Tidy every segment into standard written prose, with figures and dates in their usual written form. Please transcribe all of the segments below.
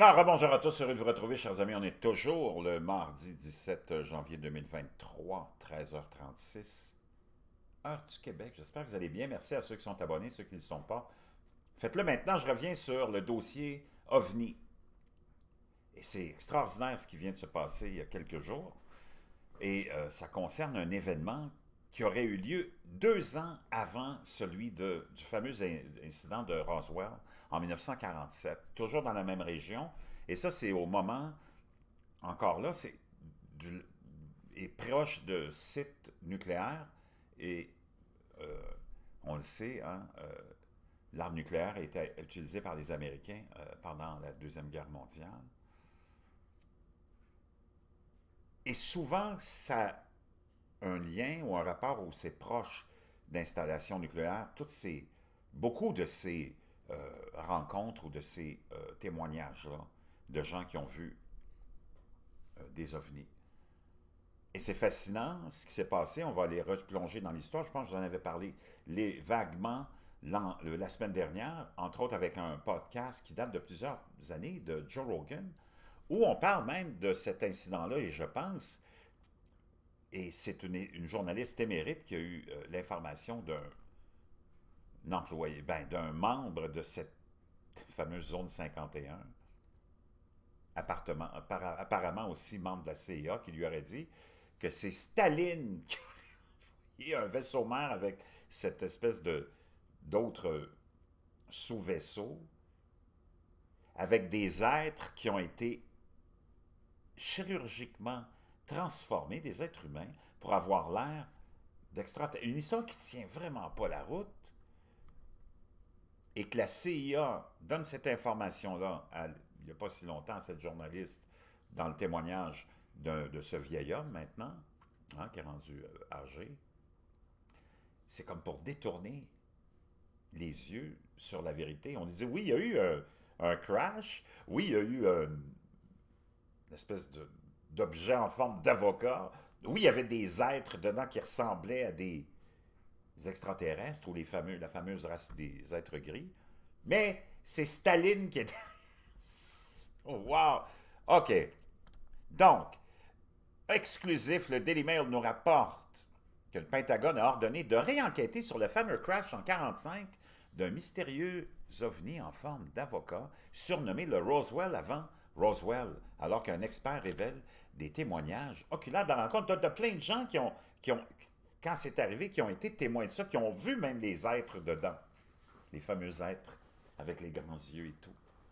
Alors, rebonjour à tous, heureux de vous retrouver, chers amis. On est toujours le mardi 17 janvier 2023, 13h36, heure du Québec. J'espère que vous allez bien. Merci à ceux qui sont abonnés, ceux qui ne le sont pas. Faites-le maintenant. Je reviens sur le dossier OVNI. Et c'est extraordinaire ce qui vient de se passer il y a quelques jours. Et ça concerne un événement qui aurait eu lieu 2 ans avant celui du fameux incident de Roswell en 1947, toujours dans la même région. Et ça, c'est au moment, encore là, est proche de sites nucléaires. Et on le sait, hein, l'arme nucléaire a été utilisée par les Américains pendant la Deuxième Guerre mondiale. Et souvent, ça a un lien ou un rapport où c'est proche d'installations nucléaires. Beaucoup de ces rencontres ou de ces témoignages-là de gens qui ont vu des ovnis. Et c'est fascinant ce qui s'est passé. On va aller replonger dans l'histoire. Je pense que j'en avais parlé vaguement la semaine dernière, entre autres avec un podcast qui date de plusieurs années de Joe Rogan, où on parle même de cet incident-là, et je pense, et c'est une journaliste émérite qui a eu l'information d'un employé, d'un membre de cette fameuse zone 51, apparemment aussi membre de la CIA, qui lui aurait dit que c'est Staline qui a envoyé un vaisseau-mère avec cette espèce d'autres sous-vaisseaux, avec des êtres qui ont été chirurgicalement transformés, des êtres humains, pour avoir l'air d'extraterrestres. Une histoire qui ne tient vraiment pas la route, et que la CIA donne cette information-là, il n'y a pas si longtemps, à cette journaliste, dans le témoignage de ce vieil homme maintenant, hein, qui est rendu âgé, c'est comme pour détourner les yeux sur la vérité. On dit, oui, il y a eu un crash, oui, il y a eu une espèce d'objet en forme d'avocat, oui, il y avait des êtres dedans qui ressemblaient à des extraterrestres ou la fameuse race des êtres gris, mais c'est Staline qui est... Oh, wow! OK. Donc, exclusif, le Daily Mail nous rapporte que le Pentagone a ordonné de réenquêter sur le fameux crash en 1945 d'un mystérieux ovni en forme d'avocat surnommé le Roswell avant Roswell, alors qu'un expert révèle des témoignages oculaires de la rencontre. Tu as plein de gens qui ont, quand c'est arrivé, qui ont été témoins de ça, qui ont vu même les êtres dedans, les fameux êtres avec les grands yeux et tout.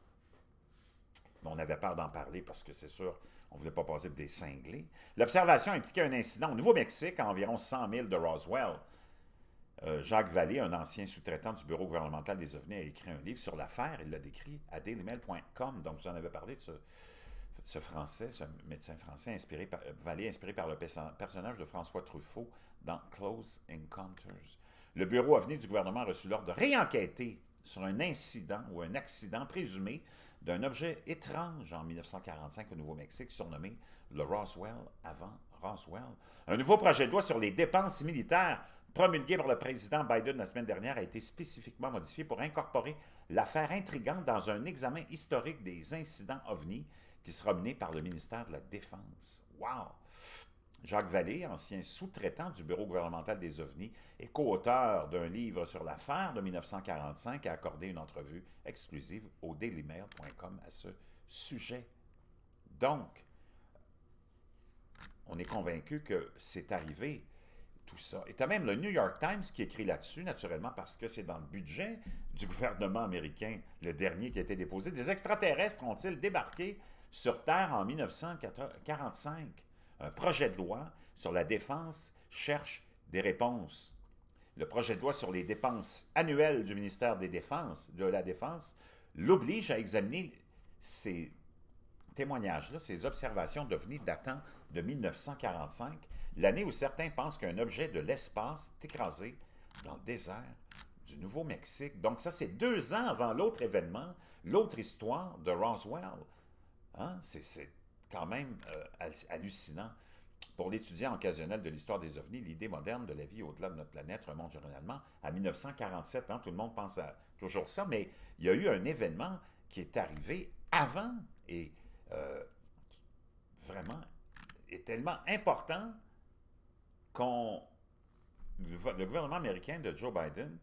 Mais on avait peur d'en parler parce que c'est sûr, on ne voulait pas passer pour des cinglés. L'observation impliquait un incident au Nouveau-Mexique à environ 100 000 de Roswell. Jacques Vallée, un ancien sous-traitant du Bureau gouvernemental des OVNI, a écrit un livre sur l'affaire. Il l'a décrit à dailymail.com. Donc, j'en avais parlé de ce Français, ce médecin français, Vallée, inspiré par le personnage de François Truffaut dans Close Encounters. Le Bureau OVNI du gouvernement a reçu l'ordre de réenquêter sur un incident ou un accident présumé d'un objet étrange en 1945 au Nouveau-Mexique, surnommé le Roswell avant Roswell. Un nouveau projet de loi sur les dépenses militaires promulgué par le président Biden la semaine dernière a été spécifiquement modifié pour incorporer l'affaire intrigante dans un examen historique des incidents OVNI qui sera mené par le ministère de la Défense. Wow! Jacques Vallée, ancien sous-traitant du Bureau gouvernemental des OVNI et co-auteur d'un livre sur l'affaire de 1945, a accordé une entrevue exclusive au dailymail.com à ce sujet. Donc, on est convaincu que c'est arrivé, tout ça. Et tu as même le New York Times qui écrit là-dessus, naturellement, parce que c'est dans le budget du gouvernement américain, le dernier qui a été déposé. Des extraterrestres ont-ils débarqué sur Terre en 1945? Un projet de loi sur la défense cherche des réponses. Le projet de loi sur les dépenses annuelles du ministère de la Défense l'oblige à examiner ces témoignages-là, ces observations d'OVNI datant de 1945, l'année où certains pensent qu'un objet de l'espace est écrasé dans le désert du Nouveau-Mexique. Donc ça, c'est 2 ans avant l'autre événement, l'autre histoire de Roswell. Hein? C'est quand même hallucinant. Pour l'étudiant occasionnel de l'histoire des OVNI, l'idée moderne de la vie au-delà de notre planète remonte généralement à 1947. Hein? Tout le monde pense à toujours ça, mais il y a eu un événement qui est arrivé avant est vraiment est tellement important le gouvernement américain de Joe Biden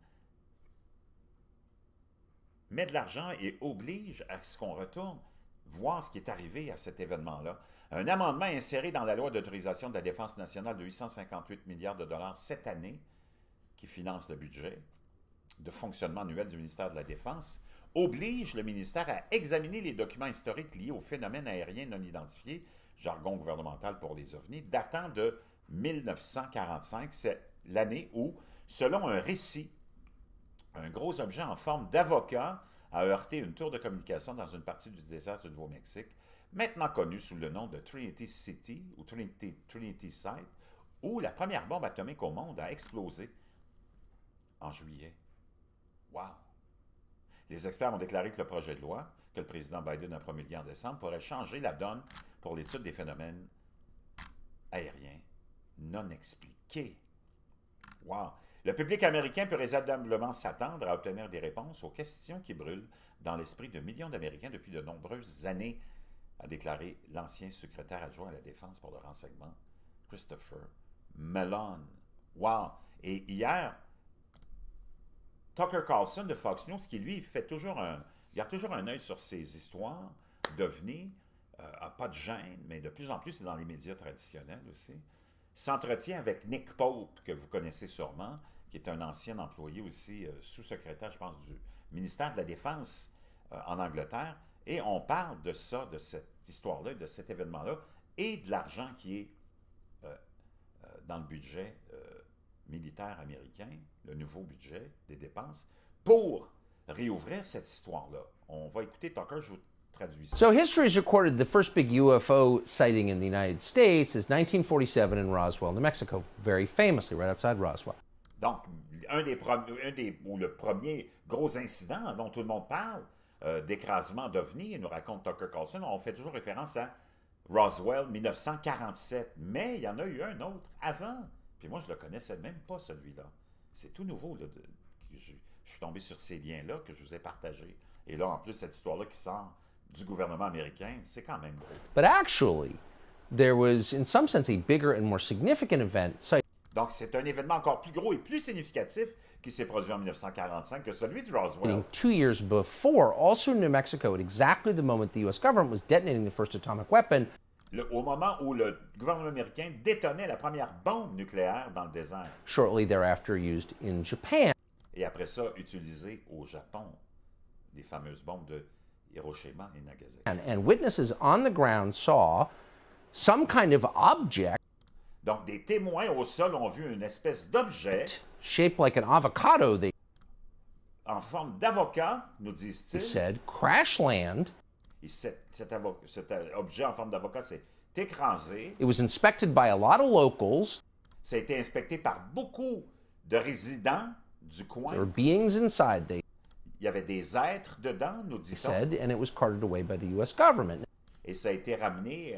met de l'argent et oblige à ce qu'on retourne voir ce qui est arrivé à cet événement-là. Un amendement inséré dans la loi d'autorisation de la défense nationale de 858 milliards de dollars cette année, qui finance le budget de fonctionnement annuel du ministère de la Défense, oblige le ministère à examiner les documents historiques liés aux phénomènes aériens non identifiés, jargon gouvernemental pour les ovnis, datant de 1945. C'est l'année où, selon un récit, un gros objet en forme d'avocat a heurté une tour de communication dans une partie du désert du Nouveau-Mexique, maintenant connue sous le nom de Trinity City ou Trinity Site, où la première bombe atomique au monde a explosé en juillet. Wow! Les experts ont déclaré que le projet de loi que le président Biden a promulgué en décembre pourrait changer la donne pour l'étude des phénomènes aériens non expliqués. Wow! Le public américain peut raisonnablement s'attendre à obtenir des réponses aux questions qui brûlent dans l'esprit de millions d'Américains depuis de nombreuses années, a déclaré l'ancien secrétaire adjoint à la Défense pour le renseignement, Christopher Mellon. Wow! Et hier, Tucker Carlson de Fox News, qui lui garde toujours un œil sur ces histoires d'ovnis, n'a pas de gêne, mais de plus en plus c'est dans les médias traditionnels aussi, s'entretient avec Nick Pope, que vous connaissez sûrement, qui est un ancien employé aussi, sous-secrétaire, je pense, du ministère de la Défense en Angleterre, et on parle de ça, de cette histoire-là, de cet événement-là, et de l'argent qui est dans le budget militaire américain, le nouveau budget des dépenses, pour réouvrir cette histoire-là. On va écouter Tucker, je vous traduis ça. So history has recorded the first big UFO sighting in the United States is 1947 in Roswell, New Mexico, very famously, right outside Roswell. Donc, le premier gros incident dont tout le monde parle, d'écrasement d'OVNI, nous raconte Tucker Carlson, on fait toujours référence à Roswell 1947, mais il y en a eu un autre avant. Puis moi, je ne le connaissais même pas, celui-là. C'est tout nouveau. Là, je suis tombé sur ces liens-là que je vous ai partagés. Et là, en plus, cette histoire-là qui sort du gouvernement américain, c'est quand même gros. But actually, there was, in some sense, a bigger and more significant event. Donc, c'est un événement encore plus gros et plus significatif qui s'est produit en 1945 que celui de Roswell. 2 years before, also in New Mexico, at exactly the moment the U.S. government was detonating the first atomic weapon. Au moment où le gouvernement américain détonait la première bombe nucléaire dans le désert. Shortly thereafter used in Japan. Et après ça, utilisé au Japon, les fameuses bombes de Hiroshima et Nagasaki. And witnesses on the ground saw some kind of object. Donc, des témoins au sol ont vu une espèce d'objet shaped like an avocado, en forme d'avocat, nous disent-ils. Said, crash land. Et cet objet en forme d'avocat s'est écrasé. It was inspected by a lot of locals. Ça a été inspecté par beaucoup de résidents du coin. There were beings inside. Il y avait des êtres dedans, nous dit-on. Said, and it was carted away by the U.S. government. Et ça a été ramené,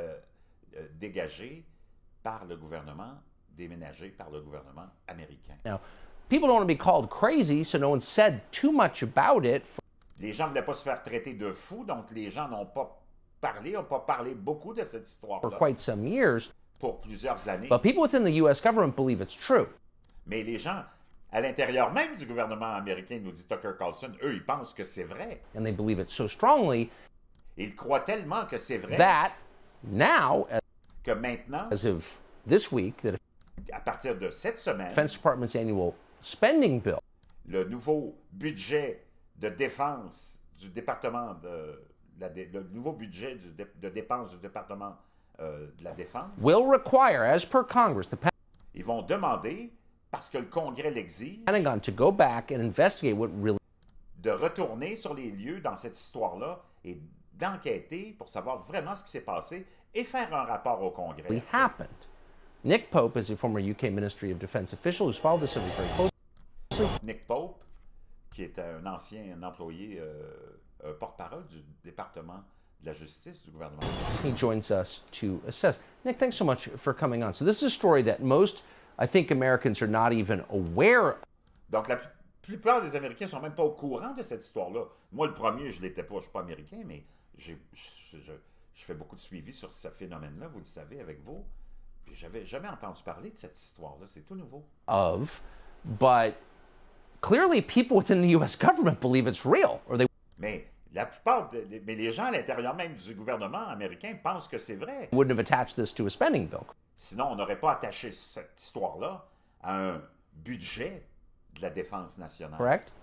dégagé par le gouvernement, déménagé par le gouvernement américain. Now, people don't want to be called crazy, so no one said too much about it. Les gens ne voulaient pas se faire traiter de fous, donc les gens n'ont pas parlé beaucoup de cette histoire-là. For quite some years. Pour plusieurs années. But people within the U.S. government believe it's true. Mais les gens à l'intérieur même du gouvernement américain, nous dit Tucker Carlson, eux, ils pensent que c'est vrai. And they believe it so strongly. Ils croient tellement que c'est vrai. That now, que maintenant, as of this week, that à partir de cette semaine, Defense Department's annual spending bill, le nouveau budget de défense du département le nouveau budget de dépenses du département de la défense, will require, as per Congress, ils vont demander, parce que le Congrès l'exige, Pentagon to go back and investigate what really, de retourner sur les lieux dans cette histoire-là et d'enquêter pour savoir vraiment ce qui s'est passé et faire un rapport au Congrès. Happened. Nick Pope is a former UK Ministry of Defense official who's followed this very closely. Nick Pope, qui est un ancien employé, porte-parole du département de la justice du gouvernement. He joins us to assess. Nick, thanks so much for coming on. So this is a story that most, I think, Americans are not even aware of. Donc la plupart des Américains ne sont même pas au courant de cette histoire-là. Moi, le premier, je ne l'étais pas, je ne suis pas américain, mais je fais beaucoup de suivi sur ce phénomène-là, vous le savez, avec vous. Puis j'avais jamais entendu parler de cette histoire-là. C'est tout nouveau. But clearly people within the U.S. government believe it's real, or they Mais la plupart, mais les gens à l'intérieur même du gouvernement américain pensent que c'est vrai. wouldn't have attached this to a spending bill. Sinon, on n'aurait pas attaché cette histoire-là à un budget de la défense nationale. Correct?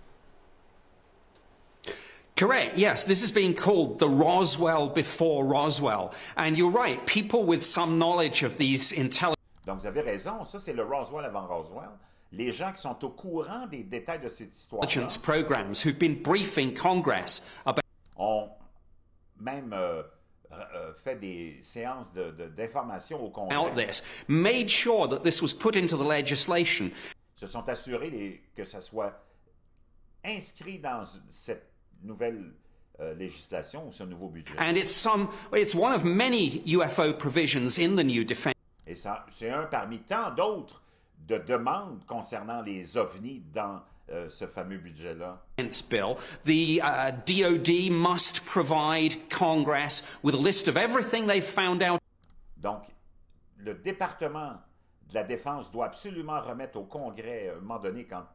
Correct, yes. This is being called the Roswell before Roswell. And you're right, people with some knowledge of these intelligence Donc, vous avez raison, ça, c'est le Roswell avant Roswell. Les gens qui sont au courant des détails de cette histoire-là programs who've been briefing Congress about ont même fait des séances d'information au Congrès. this, made sure that this was put into the legislation. Se sont assurés que ça soit inscrit dans cette nouvelle législation ou ce nouveau budget. And it's one of many UFO provisions in the new defense Et c'est un parmi tant d'autres de demandes concernant les ovnis dans ce fameux budget-là. bill. The DoD must provide Congress with a list of everything they've found out Donc, le département de la Défense doit absolument remettre au Congrès, à un moment donné, quand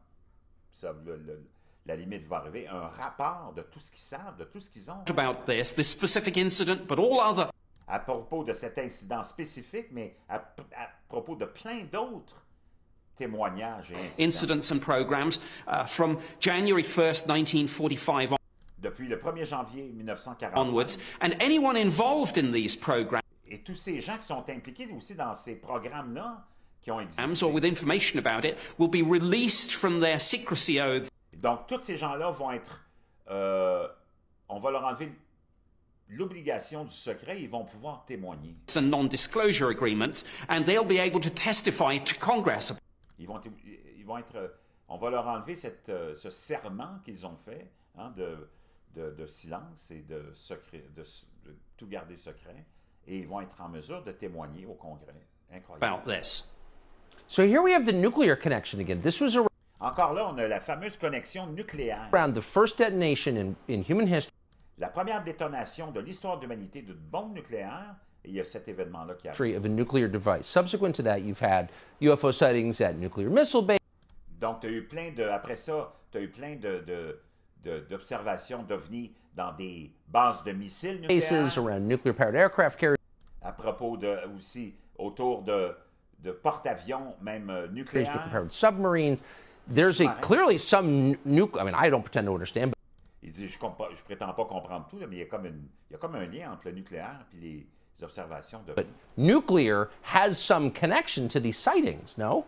la limite va arriver, un rapport de tout ce qu'ils savent, de tout ce qu'ils ont. about this specific incident, but all other À propos de cet incident spécifique, mais à propos de plein d'autres témoignages et incidents. incidents and programs from January 1st, 1945 Depuis le 1er janvier 1945. onwards, and anyone involved in these programs Et tous ces gens qui sont impliqués aussi dans ces programmes-là, qui ont existé. or with information about it, will be released from their secrecy oaths Donc, tous ces gens-là vont être... on va leur enlever l'obligation du secret, ils vont pouvoir témoigner. and non-disclosure agreements, and they'll be able to testify to Congress. Ils vont être... On va leur enlever ce serment qu'ils ont fait hein, de silence et de tout garder secret, et ils vont être en mesure de témoigner au Congrès. Incroyable. About this. So here we have the nuclear connection again. This was Encore là, on a la fameuse connexion nucléaire. around the first detonation in human history La première détonation de l'histoire de l'humanité d'une bombe nucléaire, et il y a cet événement-là qui arrive. of a nuclear device. Subsequent to that, you've had UFO sightings at nuclear missile bases. Donc, tu as eu plein de... Après ça, tu as eu plein d'observations d'OVNI dans des bases de missiles nucléaires. Around nuclear-powered aircraft carriers, À propos aussi autour de porte-avions, même nucléaires. nuclear-powered submarines. There's clearly some nuclear. I mean, I don't pretend to understand, but Il dit, je prétends pas comprendre tout, là, mais il y a comme un lien entre le nucléaire et les observations de... nuclear has some connection to these sightings, no?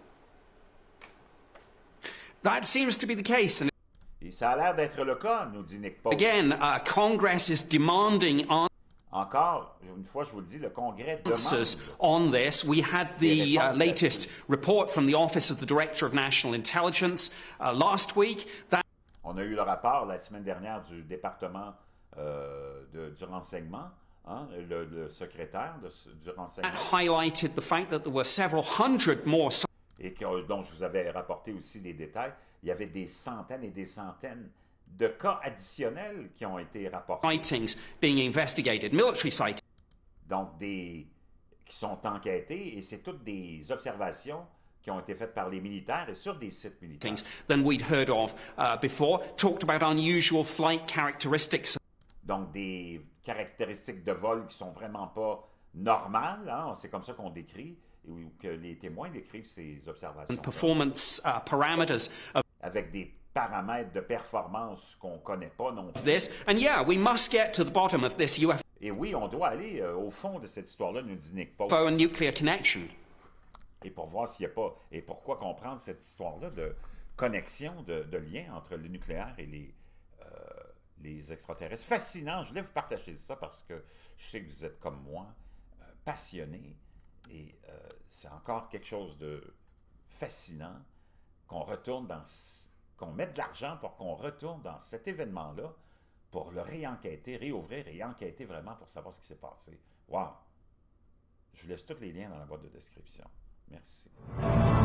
That seems to be the case. And Et ça a l'air d'être le cas, nous dit Nick Pope. again, Congress is demanding Encore, une fois, je vous le dis, le Congrès answers demande... on this. We had the latest report from the Office of the Director of National Intelligence last week. On a eu le rapport la semaine dernière du département du renseignement, hein, le secrétaire du renseignement. Highlighted the fact that there were several hundred more Et dont je vous avais rapporté aussi les détails. Il y avait des centaines et des centaines de cas additionnels qui ont été rapportés. sightings being investigated, military sightings. Donc, qui sont enquêtés, et c'est toutes des observations qui ont été faites par les militaires et sur des sites militaires. Than we'd heard of before, talked about unusual flight characteristics. Donc, des caractéristiques de vol qui sont vraiment pas normales, hein? C'est comme ça qu'on décrit, ou que les témoins décrivent ces observations. Performance parameters of avec des paramètres de performance qu'on ne connaît pas non plus. this. And yeah, we must get to the bottom of this UFO Et oui, on doit aller au fond de cette histoire-là, nous dit Nick Pope. and nuclear connection. Et pour voir s'il n'y a pas... Et pourquoi comprendre cette histoire-là de connexion, de lien entre le nucléaire et les extraterrestres. Fascinant. Je voulais vous partager ça parce que je sais que vous êtes comme moi, passionnés. Et c'est encore quelque chose de fascinant qu'on mette de l'argent pour qu'on retourne dans cet événement-là pour le réenquêter, réouvrir et enquêter vraiment pour savoir ce qui s'est passé. Wow! Je vous laisse tous les liens dans la boîte de description. Merci.